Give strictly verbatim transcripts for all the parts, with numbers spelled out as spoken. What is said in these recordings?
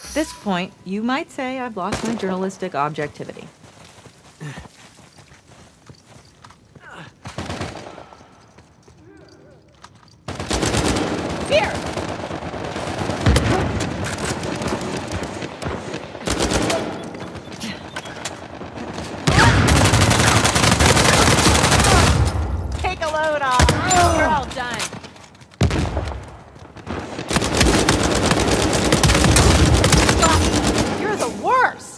At this point, you might say I've lost my journalistic objectivity. Here! Take a load off. You're all done. You're the worst.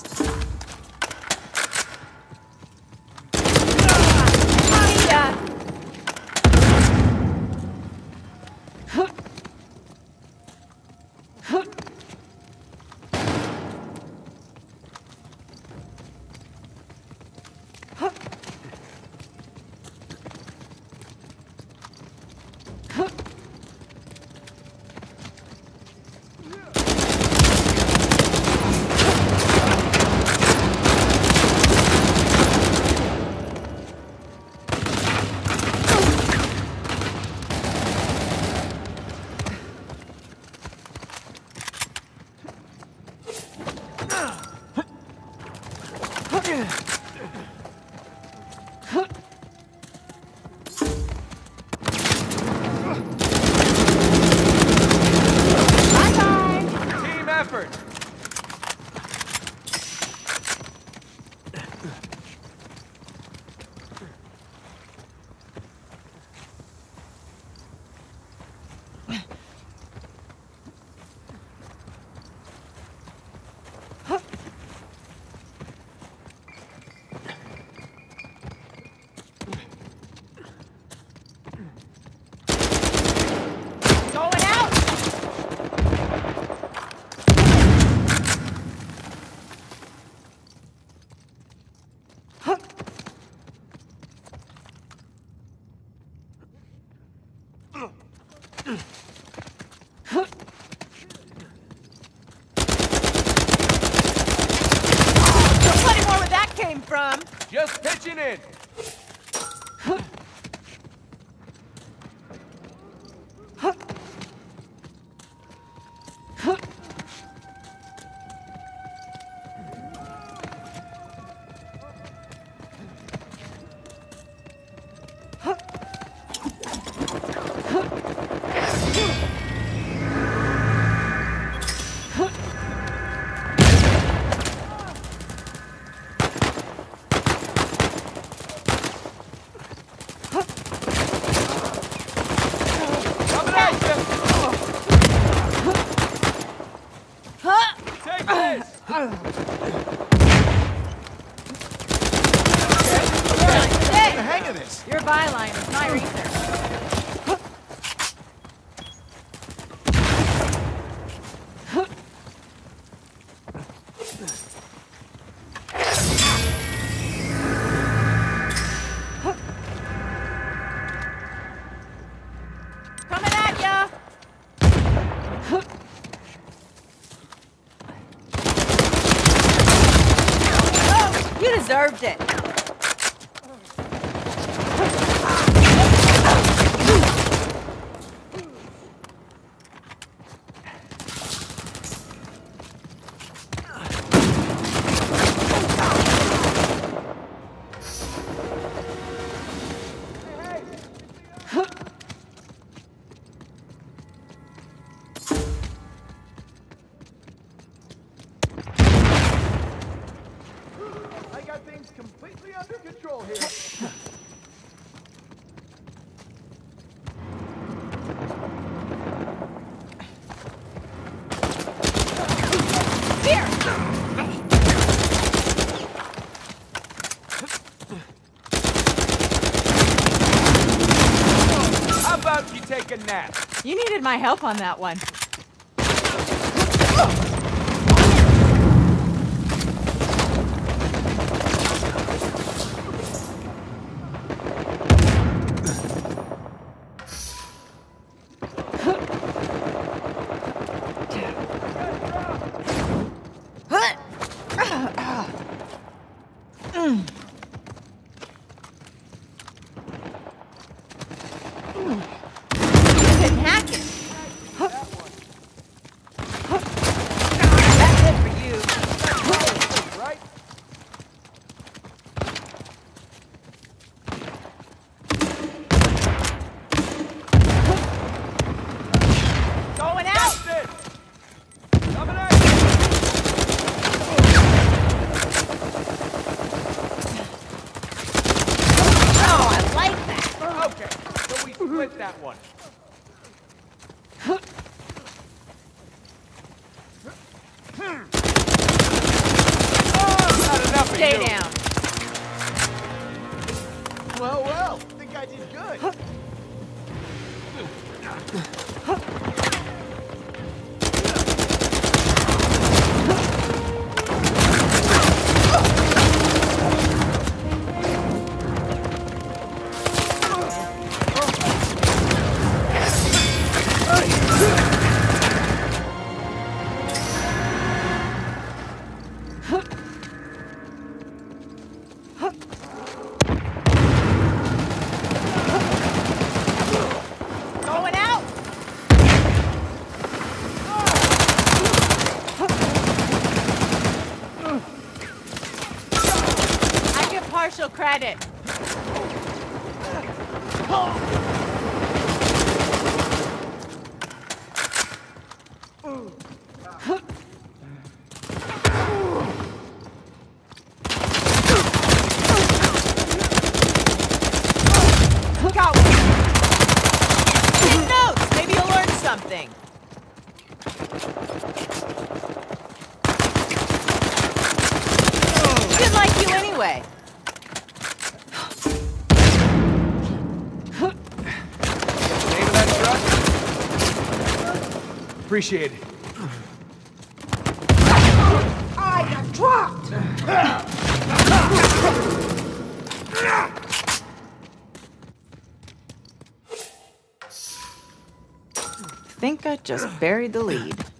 Hiya. Team effort! Going out. Plenty more where that came from. Just pitching in! Coming at you! Huh? Take this! Hey, The hang of this. your byline is my research. Coming at ya! Oh, you deserved it. I got things completely under control here. Here! How about you take a nap? You needed my help on that one. Didn't hack it. one. Oh, not enough of Stay you. down. Well, well, think I did good. Going out. I give partial credit. Got one. Take notes. Maybe you'll learn something. Didn't like you anyway. Name of that truck? Appreciate it. I got dropped! Think I just buried the lead.